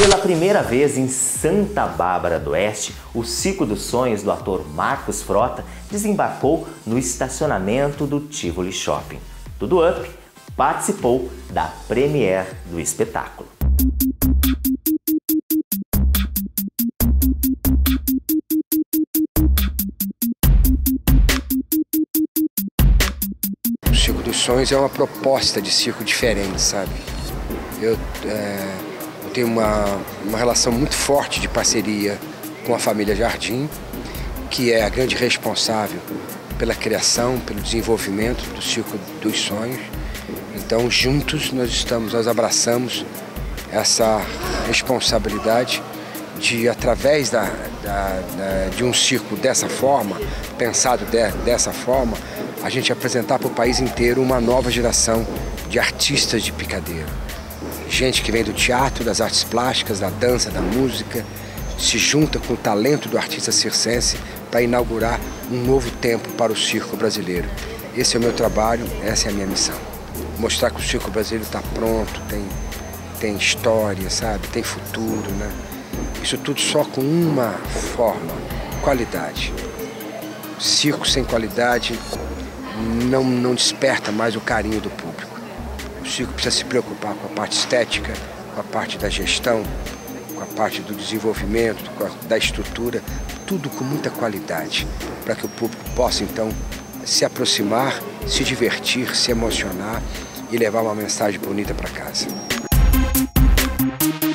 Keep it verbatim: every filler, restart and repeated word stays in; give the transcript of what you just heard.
Pela primeira vez em Santa Bárbara do Oeste, o Circo dos Sonhos do ator Marcos Frota desembarcou no estacionamento do Tivoli Shopping. Tudo Up participou da premiere do espetáculo. O Circo dos Sonhos é uma proposta de circo diferente, sabe? Eu, é, eu tenho uma, uma relação muito forte de parceria com a família Jardim, que é a grande responsável pela criação, pelo desenvolvimento do Circo dos Sonhos. Então, juntos, nós estamos, nós abraçamos essa responsabilidade de, através da, da, da, de um circo dessa forma, pensado de, dessa forma, a gente apresentar para o país inteiro uma nova geração de artistas de picadeiro. Gente que vem do teatro, das artes plásticas, da dança, da música, se junta com o talento do artista circense para inaugurar um novo tempo para o circo brasileiro. Esse é o meu trabalho, essa é a minha missão. Mostrar que o circo brasileiro está pronto, tem, tem história, sabe? Tem futuro, né? Isso tudo só com uma forma, qualidade. Circo sem qualidade não, não desperta mais o carinho do público. O circo precisa se preocupar com a parte estética, com a parte da gestão, com a parte do desenvolvimento, com a, da estrutura, tudo com muita qualidade, para que o público possa, então, se aproximar, se divertir, se emocionar e levar uma mensagem bonita para casa.